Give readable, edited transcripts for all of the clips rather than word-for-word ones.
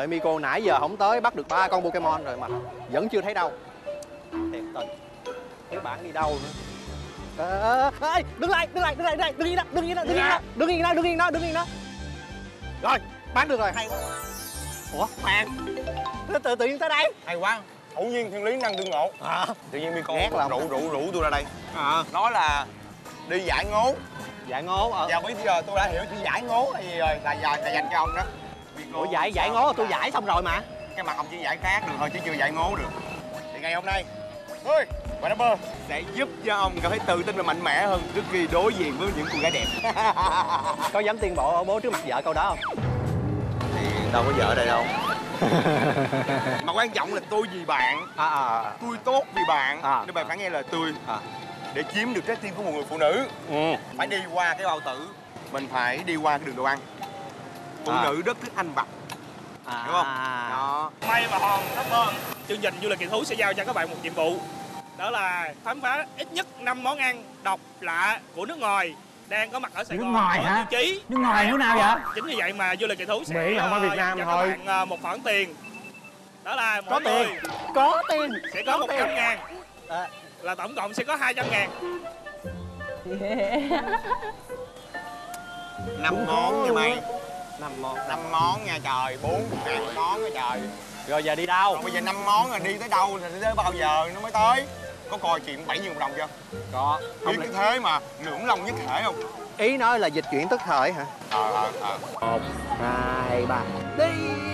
Đợi Miko nãy giờ không tới, bắt được 3 con Pokemon rồi mà vẫn chưa thấy đâu. Thiệt tình. Cái bạn đi đâu nữa? Ê, đứng lại, đừng yên đó, đừng yên đó. Rồi, bán được rồi, hay quá. Ủa, khoan, tự nhiên tới đây. Hay quá, ngẫu nhiên thiên lý năng tương ngộ. Tự nhiên Miko rủ tôi ra đây. Nói là đi giải ngố. Giải ngố. Và bây giờ tôi đã hiểu chữ giải ngố là gì rồi, là dành cho ông đó. Ủa giải ngố tôi giải xong rồi mà. Cái mặt ông chỉ giải khác được thôi chứ chưa giải ngố được. Thì ngày hôm nay tôi và Rapper sẽ giúp cho ông cảm thấy tự tin và mạnh mẽ hơn trước khi đối diện với những cô gái đẹp. Có dám tuyên bố trước mặt vợ câu đó không? Thì đâu có vợ ở đây đâu. Mà quan trọng là tôi vì bạn. Tôi tốt vì bạn nên bạn phải nghe lời tôi. Để chiếm được trái tim của một người phụ nữ phải đi qua cái bao tử, mình phải đi qua cái đường đồ ăn. Phụ nữ rất thích ăn vặt, hiểu không? Đó. May và Hòn Rapper, chương trình Du lịch kỳ thú sẽ giao cho các bạn một nhiệm vụ, đó là khám phá ít nhất 5 món ăn độc lạ của nước ngoài đang có mặt ở Sài Gòn. Nước ngoài hả? Tiêu chí. Nước ngoài nước nào vậy? Chính vì vậy mà Du lịch kỳ thú sẽ Mỹ không phải Việt Nam cho thôi. các bạn một khoản tiền. Đó là Có tiền. Có tiền. Sẽ có 100.000. Là tổng cộng sẽ có 200.000. 5 món nha mày. 5 món nha trời, 40.000 món nha trời. Rồi giờ đi đâu? Còn bây giờ 5 món là đi tới đâu thì đi tới bao giờ nó mới tới? Có coi chuyện 7 nhân một đồng chưa? Có. Biết cái thế mà lưỡng long nhất thể không? Ý nói là dịch chuyển tức thời hả? 1, 2, 3. Đi.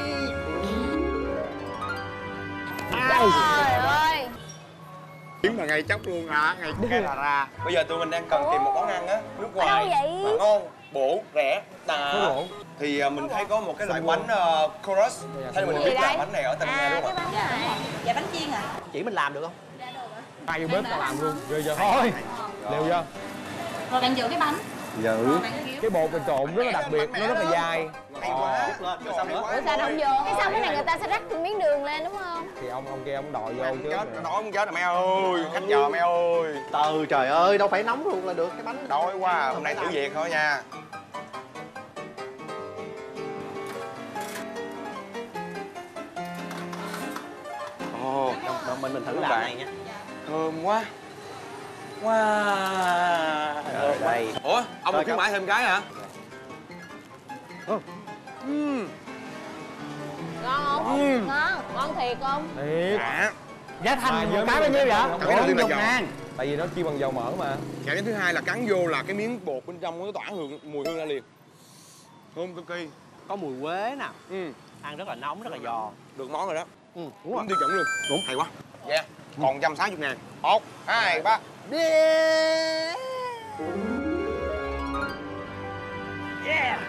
Trời ơi. Kiếm là ngay chốc luôn hả? Ngay cái là ra. Bây giờ tụi mình đang cần tìm một món ăn á, nước ngoài mà ngon, bổ, rẻ. Thì mình thấy có một cái loại bánh chorus. Theo mình biết là bánh này ở Tây Ban Nha đúng không ạ? Dạ bánh chiên à? Chỉ mình làm được không? Ai vô bếp tao làm luôn. Rồi giờ thôi. Liều chưa? Rồi bạn giữ cái bánh. Giữ. Cái bột mình trộn rất là đặc biệt, nó rất là dai. Hay quá. Rồi xong nữa. Ủa sao không vô? Cái xong cái này người ta sẽ rắc miếng đường lên đúng không? Thì ông kia ông đòi vô chứ. Chết, đói không chết rồi mẹ ơi. Khách giờ mẹ ơi. Từ trời ơi, đâu phải nóng luôn là được cái bánh. Đói quá, hôm nay thử việc thôi nha. Ồ, mình thử làm này nha. Thơm quá. Wow. Rồi đây. Ủa, ông một khuyến mãi thêm cái hả? Ngon không? Ngon thiệt không? Thiệt. Giá thành một cái bao nhiêu vậy? 40.000. Tại vì nó chiên bằng dầu mỡ mà. Cái thứ hai là cắn vô là cái miếng bột bên trong nó tỏa mùi hương ra liền. Thơm cực kỳ. Có mùi quế nè. Ăn rất là nóng, rất là giòn. Được món rồi đó. Đúng Đúng tiêu chuẩn luôn. Đúng. Hay quá. Yeah. Còn 160.000. 1, 2, 3. Đi. Yeah.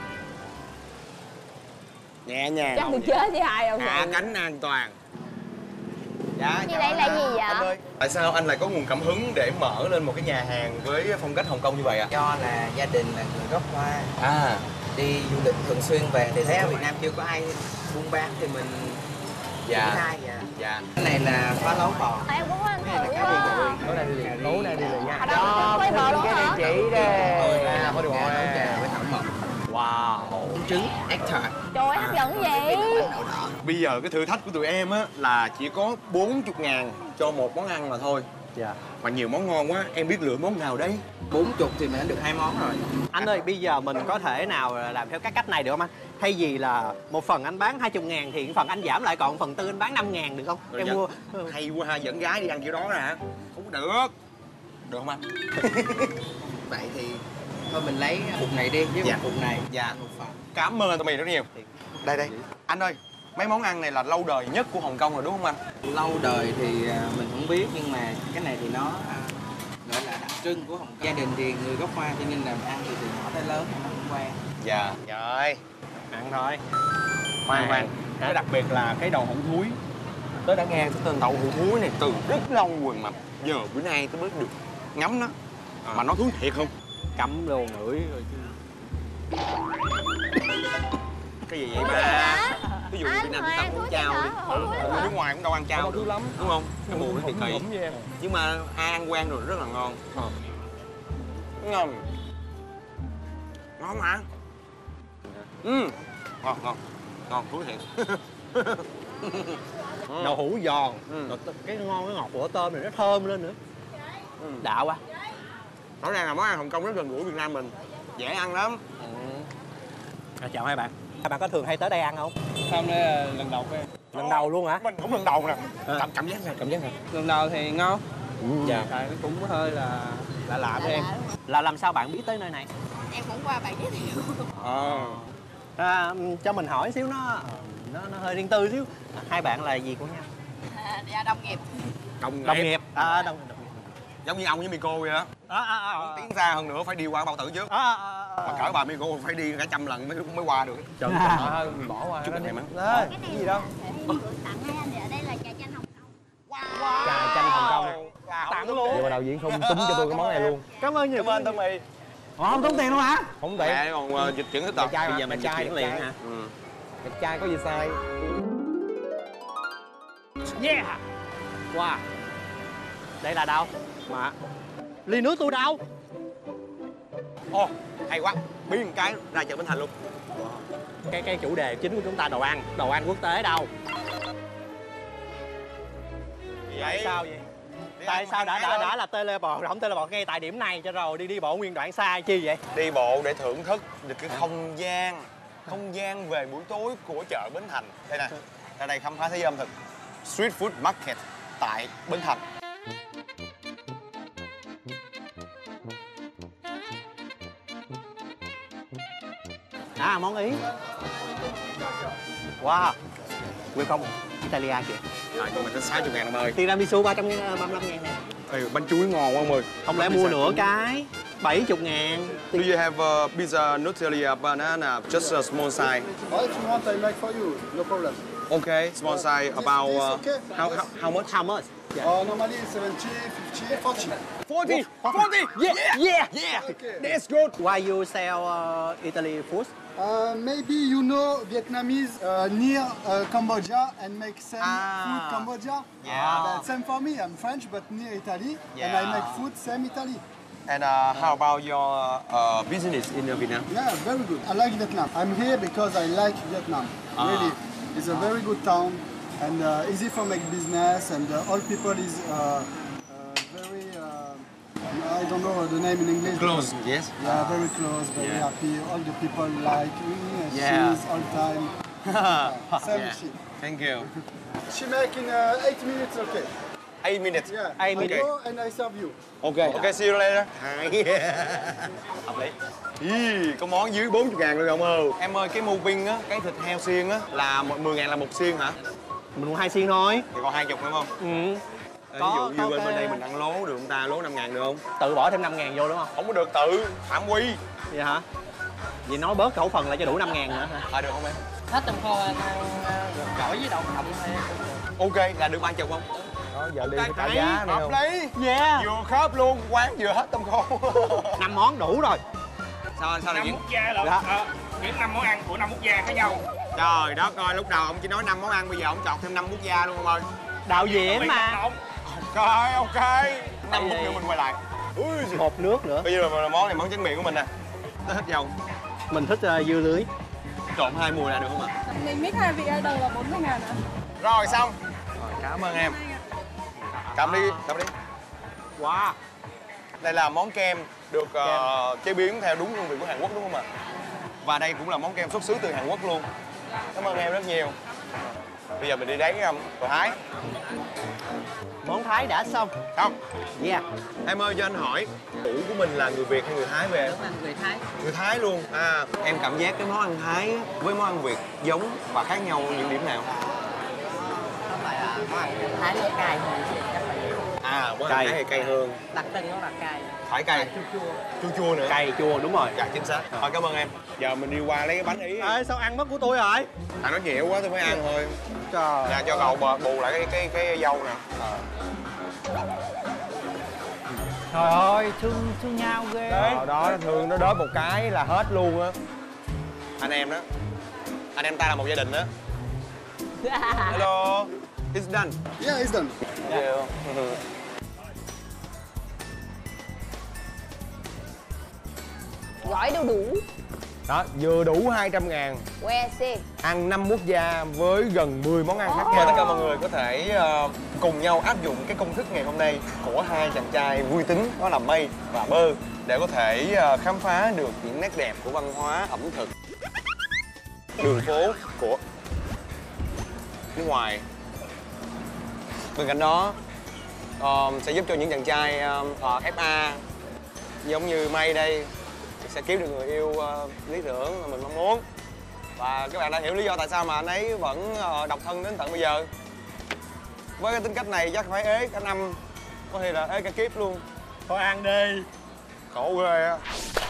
Nhẹ nhàng. Chắc tôi chết với hai ông Hạ này. cánh an toàn. Dạ, Gì đây là gì vậy? Anh ơi, tại sao anh lại có nguồn cảm hứng để mở lên một cái nhà hàng với phong cách Hồng Kông như vậy ạ? Do là gia đình là người gốc Hoa, đi du lịch thường xuyên về thì thấy ở Việt Nam chưa có ai buôn bán thì mình Dạ. Cái này là phá lấu bò. Em cũng có ăn Cái này thử là cá đi quá. Tối nay đi liền, tối nay đi liền nha. Ở đâu quay bò luôn hả? Chị đây. Có đi bò nấu chè với thảo mộc. Wow. Trứng, egg tart. Trời ơi hấp dẫn vậy. Bây giờ cái thử thách của tụi em á là chỉ có 40.000 cho một món ăn mà thôi. Dạ. Mà nhiều món ngon quá, em biết lựa món nào đấy? 40 thì mình đã được 2 món rồi. Anh ơi, bây giờ mình có thể nào làm theo các cách này được không anh? Thay vì là một phần anh bán 20.000 thì phần anh giảm lại còn phần tư anh bán 5.000 được không? Rồi Em dạ. mua. Hay quá ha, dẫn gái đi ăn kiểu đó nè hả? Không có được. Được không anh? Vậy thì thôi mình lấy cục này đi với một cục này. Dạ. Một phần. Cảm ơn tụi mày rất nhiều. Đây. Anh ơi, mấy món ăn này là lâu đời nhất của Hồng Kông rồi đúng không anh? Lâu đời thì mình không biết nhưng mà cái này thì nó gọi là đặc trưng của Hồng Kông. Gia đình thì người gốc Hoa cho nên là ăn thì từ nhỏ tới lớn nó cũng quen. Dạ. Rồi. Ăn thôi. Khoan. Cái đặc biệt là cái đầu hũ thúi. Tớ đã nghe cái tên đậu hũ thúi này từ rất lâu rồi mà giờ bữa nay tớ mới được ngắm nó. Mà nó thúi thiệt không? Cắm đồ ngửi rồi chứ. Cái gì vậy ba? Ví dụ Việt Nam chúng ta cũng chao đi. Người nước ngoài cũng đâu ăn chao Thứ lắm. đúng không? Cái mùi nó thì kỳ. Nhưng mà ai ăn quen rồi rất là ngon. Ngon mà. Ngon. Ngon thúi thiệt. Đậu hũ giòn, rồi cái ngon cái ngọt của tôm này nó thơm lên nữa. Đã quá. Rõ ràng là món ăn Hồng Kông rất gần gũi Việt Nam mình, dễ ăn lắm. Chào hai bạn. Hai bạn có thường hay tới đây ăn không? Không, đây là lần đầu của em. Lần đầu luôn hả? Mình cũng lần đầu nè. Cảm giác sao? Lần đầu thì ngon. Dạ. Tại nó cũng hơi là lạ với em. Là làm sao bạn biết tới nơi này? Em cũng qua bạn giới thiệu. Cho mình hỏi xíu nó hơi riêng tư xíu. Hai bạn là gì của nhau? Dạ, đồng nghiệp. Đồng nghiệp. Đồng nghiệp. Giống như ông với Miko vậy đó. Tiến xa hơn nữa phải đi qua bao tử trước. Mà cỡ bà Miko phải đi cả 100 lần mới qua được. Trời ơi, mình bỏ qua Chúc đó mừng may mắn. Cái gì đâu? Tặng hai anh thì ở đây là trà chanh Hồng Kông. Trà chanh Hồng Kông. Tặng luôn. Vậy mà đạo diễn không túm cho tôi cái món này luôn. Cảm ơn nhiều. Cảm ơn Tommy. Không tốn tiền luôn hả? Không tiền. Mẹ còn dịch chuyển hết tật. Bây giờ mình dịch chuyển liền hả? Đẹp trai có gì sai. Yeah. Wow. Đây là đâu? Mà ly nước tôi đâu? Ồ, hay quá. Biến một cái ra chợ Bến Thành luôn. Cái chủ đề chính của chúng ta đồ ăn quốc tế đâu? Tại sao vậy? Tại sao đã là teleport, không teleport ngay tại điểm này cho rồi đi bộ nguyên đoạn xa chi vậy? Đi bộ để thưởng thức được cái không gian về buổi tối của chợ Bến Thành. Đây nè, ra đây khám phá thế giới ẩm thực Street Food Market tại Bến Thành. Món Ý. Wow. Welcome Italia kìa. Rồi, nhưng mà tới 60.000 em ơi. Tiramisu 335.000 nè. Bánh chuối ngon quá ông ơi. Không lẽ mua nửa cái 70.000. Do you have pizza Nutella banana just a small size? Well, if you want, I make for you. No problem. Okay, small size about This okay? how much? How much? Normally 70, 50, 40. 40. Yeah. Okay. That's good. Why you sell Italy food? Maybe you know Vietnamese near Cambodia and make same food Cambodia. Yeah. Same for me. I'm French, but near Italy, and I make food same Italy. And how about your business in Vietnam? Yeah, very good. I like Vietnam. I'm here because I like Vietnam. Really, it's a very good town and easy for make business, and all people is very. I don't know the name in English. Close, yes. Yeah, very close, very happy. All the people like cheese all time. Same shit. Thank you. She make in 8 minutes, okay? 8 minutes. Yeah. 8 I minutes. go and I serve you. Okay, see you later. Hợp lý. Có món dưới 40.000 luôn ông ơi. Em ơi, cái mu pin á, cái thịt heo xiên á là 10.000 là một xiên hả? Mình mua 2 xiên thôi. Thì còn 20 đúng không? Ví dụ như bên đây mình ăn lố được không ta? Lố 5.000 được không? Tự bỏ thêm 5.000 vô đúng không? Không có được tự, phạm quy. Vậy hả? Vậy nói bớt khẩu phần lại cho đủ 5.000 nữa hả? Được không em? Hết tôm kho ăn gỏi với đậu phộng thôi. Ok, là được 30 không? Đó, giờ đi phải trả giá này không? Hợp lý. Yeah. Vừa khớp luôn, quán vừa hết tôm khô. 5 món đủ rồi. Sao là 5 diễn? quốc gia lận. Những 5 món ăn của 5 quốc gia khác nhau. Trời đất ơi, lúc đầu ông chỉ nói 5 món ăn, bây giờ ông chọt thêm 5 quốc gia luôn ông ơi. Đạo diễn mà. Ok. 5 phút nữa mình quay lại. Một nước nữa. Bây giờ là món này món tráng miệng của mình nè. Nó thích dầu. Mình thích dưa lưới. Trộn 2 mùi là được không ạ? Mình mix 2 vị ở đầu là 40.000 ạ. Rồi xong. Rồi, cảm ơn em. Cầm đi. Wow. Đây là món kem được chế biến theo đúng hương vị của Hàn Quốc đúng không ạ? Và đây cũng là món kem xuất xứ từ Hàn Quốc luôn. Cảm ơn em rất nhiều. Bây giờ mình đi đến đồ Thái. Món Thái đã xong. Không. Yeah. Em ơi cho anh hỏi, chủ của mình là người Việt hay người Thái về? Đúng là người Thái. Người Thái luôn. Em cảm giác cái món ăn Thái với món ăn Việt giống và khác nhau những điểm nào? Nó phải là món ăn Thái nó cay hơn. Món ăn Thái thì cay hơn. Đặc trưng nó là cay. Phải cay. Chua nữa. Cay chua đúng rồi. Dạ chính xác. Thôi cảm ơn em. Giờ mình đi qua lấy cái bánh Ý. Sao ăn mất của tôi rồi? Nó nhiều quá tôi mới ăn thôi. Trời. Dạ cho cậu bù lại cái dâu nè. Trời ơi, thương nhau ghê. Đó, thương nó đớp một cái là hết luôn á. Anh em đó. Anh em ta là một gia đình đó. Hello. It's done. Yeah, it's done. Gỏi đu đủ. Đó, vừa đủ 200.000. Que si. Ăn 5 quốc gia với gần 10 món ăn khác Mời nhau. tất cả mọi người có thể cùng nhau áp dụng cái công thức ngày hôm nay của hai chàng trai vui tính, đó là Mây và Bơ, để có thể khám phá được những nét đẹp của văn hóa ẩm thực, đường phố của nước ngoài. Bên cạnh đó sẽ giúp cho những chàng trai FA giống như Mây đây sẽ kiếm được người yêu lý tưởng mà mình mong muốn. Và các bạn đã hiểu lý do tại sao mà anh ấy vẫn độc thân đến tận bây giờ. Với cái tính cách này chắc phải ế cả năm, có thể là ế cả kiếp luôn. Thôi ăn đi. Khổ ghê á.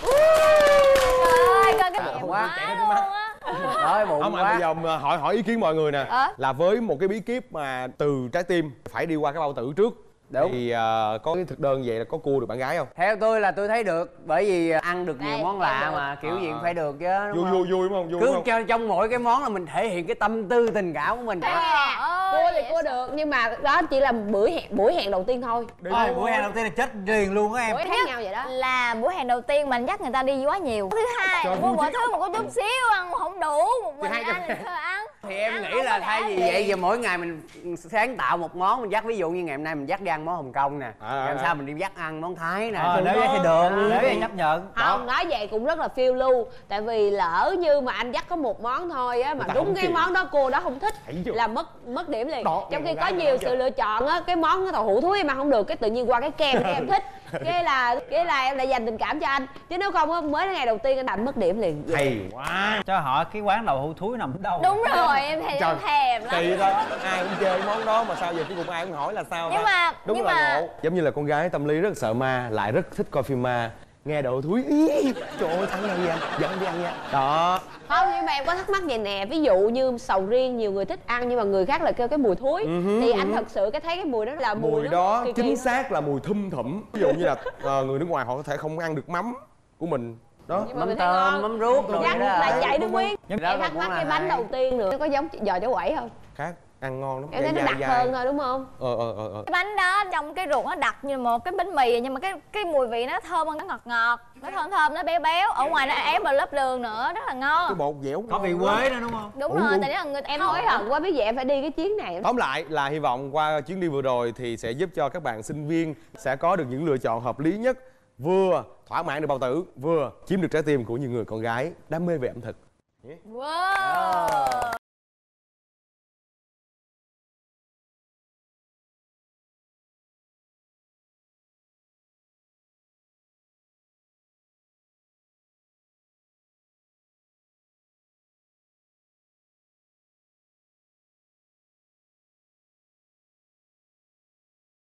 Trời ơi, coi cái Bụng bụng quá, quá luôn á. Đói bụng không, quá. Bây giờ mà hỏi ý kiến mọi người nè. Là với một cái bí kíp mà từ trái tim phải đi qua cái bao tử trước. Đúng. Thì có cái thực đơn vậy là có cua được bạn gái không? Theo tôi là tôi thấy được, bởi vì ăn được nhiều món lạ mà kiểu gì cũng phải được chứ, đúng Vui đúng không? Vui cứ đúng không? trong mỗi cái món là mình thể hiện cái tâm tư tình cảm của mình. Cua thì cua được, nhưng mà đó chỉ là buổi hẹn đầu tiên thôi. Buổi hẹn đầu tiên là chết liền luôn á em. Buổi khác nhau vậy đó. Là buổi hẹn đầu tiên mình dắt người ta đi quá nhiều. Thứ hai là mua mọi thứ một có chút xíu ăn không đủ, một mình ăn thì thôi ăn. Thì em nghĩ là thay vì vậy giờ mỗi ngày mình sáng tạo một món, mình dắt ví dụ như ngày hôm nay mình dắt đi ăn món Hồng Kông nè, làm sao mình đi dắt ăn món Thái nè, nếu vậy thì được, nếu vậy chấp nhận. Không, nói vậy cũng rất là phiêu lưu. Tại vì lỡ như mà anh dắt có một món thôi á, mà đúng cái món đó cô đó không thích là mất điểm liền. Trong khi có nhiều sự lựa chọn á, cái món cái tàu hủ thúi em ăn không được, cái tự nhiên qua cái kem cái em thích, cái là em lại dành tình cảm cho anh. Chứ nếu không á, mới ngày đầu tiên anh đánh mất điểm liền. Hay quá. Cho họ cái quán đậu hũ thúi nằm ở đâu? Đúng rồi, em thèm lắm. Kỳ thôi, ai cũng chơi món đó mà sao giờ cuối cùng ai cũng hỏi là sao? Nhưng mà ngộ. Giống như là con gái tâm lý rất sợ ma, lại rất thích coi phim ma, nghe đậu thúi trời ơi thắng ăn gì anh, dẫn đi ăn nha. Đó. Không, nhưng mà em có thắc mắc vậy nè, ví dụ như sầu riêng nhiều người thích ăn nhưng mà người khác lại kêu cái mùi thúi, thì anh thật sự thấy cái mùi đó là Mùi đó kỳ chính xác là mùi thum thủm. Ví dụ như là người nước ngoài họ có thể không ăn được mắm của mình đó, mắm tôm, mắm ruốc rồi đó là vậy đúng Nguyên. Em đó thắc mắc cái bánh hay. đầu tiên nữa có giống giò chả quẩy không? khác, ăn ngon lắm. Em thấy nó đặc hơn thôi đúng không? cái bánh đó trong cái ruột nó đặc như một cái bánh mì, nhưng mà cái mùi vị nó thơm hơn, nó ngọt ngọt, nó thơm nó béo béo, ở ngoài nó ém vào lớp đường nữa, rất là ngon. Cái bột dẻo Có vị quế nữa đúng không? Đúng rồi, tại đó là Em hối hận quá, biết vậy em phải đi cái chuyến này. Tóm lại là hy vọng qua chuyến đi vừa rồi thì sẽ giúp cho các bạn sinh viên sẽ có được những lựa chọn hợp lý nhất, vừa thỏa mãn được bao tử, vừa chiếm được trái tim của những người con gái đam mê về ẩm thực. Wow.